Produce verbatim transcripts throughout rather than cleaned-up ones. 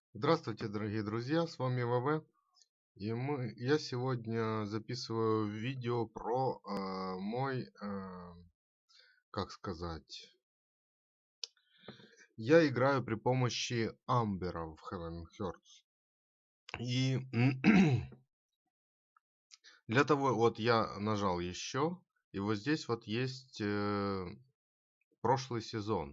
Здравствуйте, дорогие друзья, с вами ВВ. И мы, я сегодня записываю видео про э, мой, э, как сказать, я играю при помощи Амбера в Heaven Hearts. И для того, вот я нажал еще, и вот здесь вот есть э, прошлый сезон.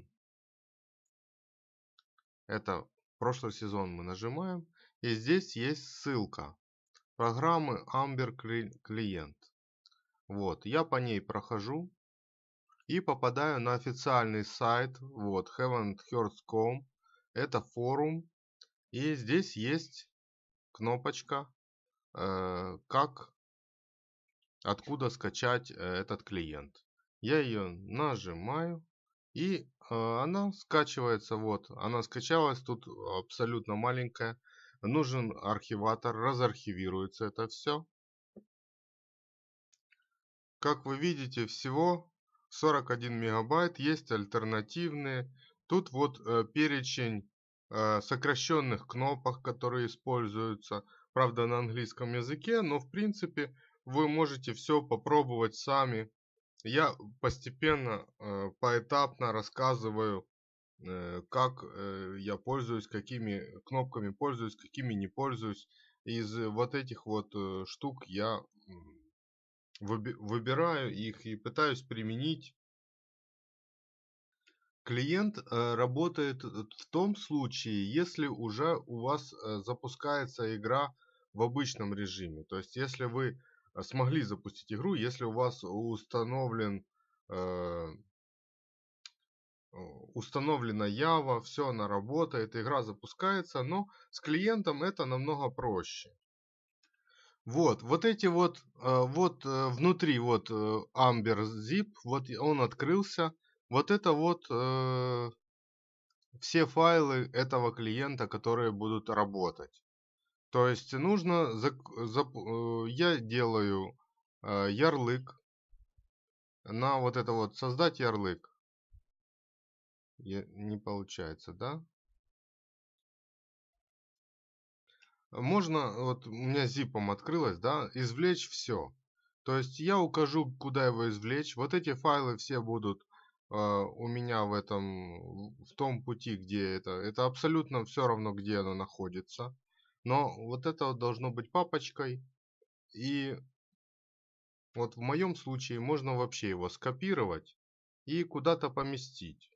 Это прошлый сезон мы нажимаем, и здесь есть ссылка программы Amber Client. Вот, я по ней прохожу и попадаю на официальный сайт, вот, heaven hearts точка com, это форум, и здесь есть кнопочка, э, как, откуда скачать э, этот клиент. Я ее нажимаю, и э, она скачивается, вот, она скачалась, тут абсолютно маленькая, нужен архиватор, разархивируется это все. Как вы видите, всего сорок один мегабайт, есть альтернативные. Тут вот э, перечень э, сокращенных кнопок, которые используются, правда, на английском языке, но в принципе вы можете все попробовать сами. Я постепенно, э, поэтапно рассказываю, э, как э, я пользуюсь, какими кнопками пользуюсь, какими не пользуюсь. Из вот этих вот э, штук я выбираю их и пытаюсь применить. Клиент э, работает в том случае, если уже у вас э, запускается игра в обычном режиме. То есть, если вы э, смогли запустить игру, если у вас установлен э, установлена Java, все, она работает, игра запускается, но с клиентом это намного проще. Вот, вот эти вот, э, вот э, внутри вот э, Amber Zip, вот он открылся. Вот это вот э, все файлы этого клиента, которые будут работать. То есть нужно, зак- зап- э, я делаю э, ярлык на вот это вот, создать ярлык. Я- Не получается, да? Можно, вот у меня зипом открылось, да, извлечь все. То есть я укажу, куда его извлечь. Вот эти файлы все будут э, у меня в этом, в том пути, где это. Это абсолютно все равно, где оно находится. Но вот это вот должно быть папочкой. И вот в моем случае можно вообще его скопировать и куда-то поместить.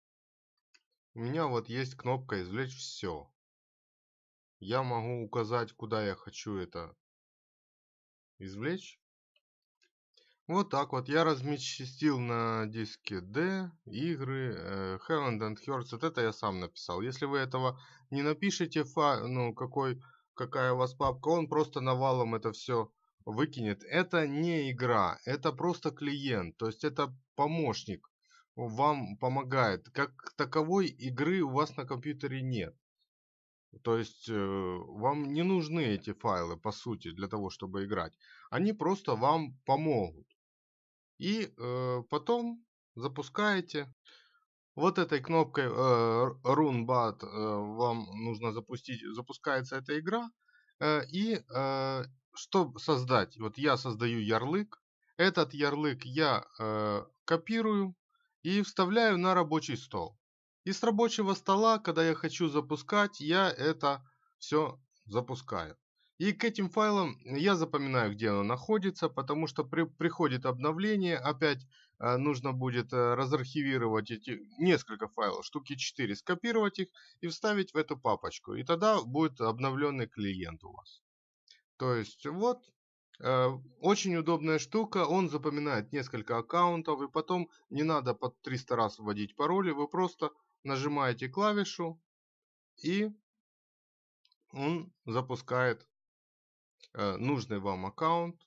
У меня вот есть кнопка «Извлечь все». Я могу указать, куда я хочу это извлечь. Вот так вот я разместил на диске D игры э, Heaven and Hearts. Вот это я сам написал. Если вы этого не напишите, фа, ну какой, какая у вас папка, он просто навалом это все выкинет. Это не игра, это просто клиент. То есть это помощник. Вам помогает. Как таковой игры у вас на компьютере нет. То есть э, вам не нужны эти файлы, по сути, для того, чтобы играть. Они просто вам помогут. И э, потом запускаете. Вот этой кнопкой э, runbat э, вам нужно запустить, запускается эта игра. Э, и э, чтобы создать, вот я создаю ярлык. Этот ярлык я э, копирую и вставляю на рабочий стол. И с рабочего стола, когда я хочу запускать, я это все запускаю. И к этим файлам я запоминаю, где оно находится, потому что при, приходит обновление, опять э, нужно будет э, разархивировать эти несколько файлов, штуки четыре, скопировать их и вставить в эту папочку. И тогда будет обновленный клиент у вас. То есть вот, э, очень удобная штука, он запоминает несколько аккаунтов, и потом не надо по триста раз вводить пароли, вы просто нажимаете клавишу, и он запускает э, нужный вам аккаунт.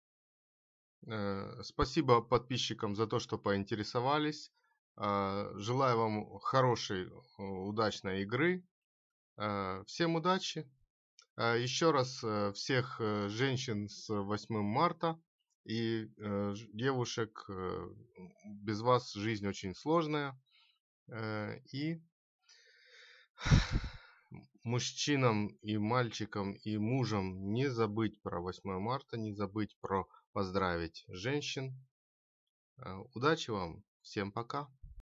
Э, спасибо подписчикам за то, что поинтересовались. Э, желаю вам хорошей, э, удачной игры. Э, всем удачи. Э, еще раз э, всех э, женщин с восьмым марта и э, ж- девушек. Э, без вас жизнь очень сложная. Э, и мужчинам и мальчикам и мужам не забыть про восьмое марта, не забыть про поздравить женщин. Удачи вам, всем пока!